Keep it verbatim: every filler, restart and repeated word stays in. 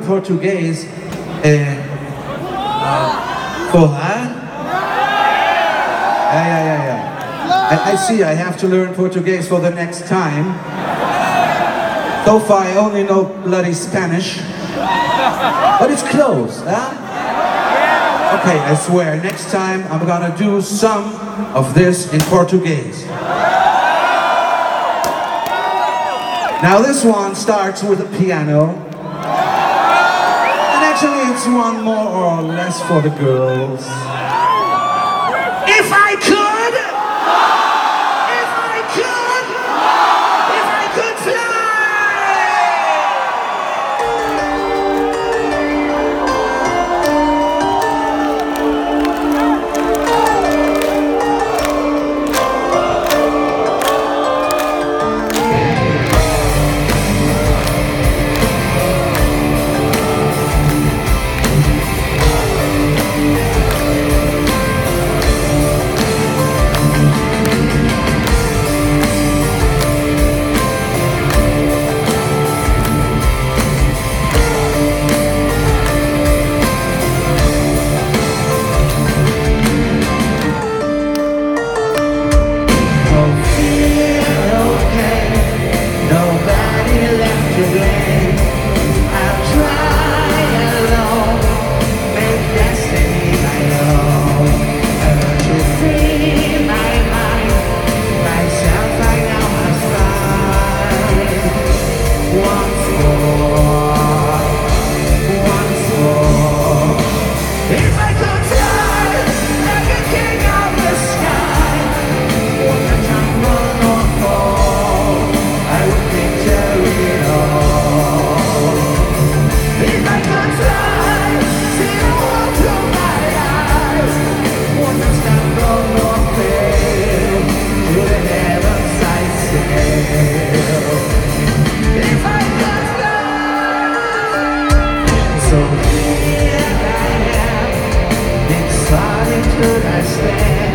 Portuguese. Eh, uh, Forrar? Yeah, yeah, yeah, yeah. I, I see, I have to learn Portuguese for the next time. So far, I only know bloody Spanish. But it's close, huh? Okay, I swear, next time I'm gonna do some of this in Portuguese. Now this one starts with a piano. And actually it's one more or less for the girls. If I could! If I could! If I could fly! Could I stand?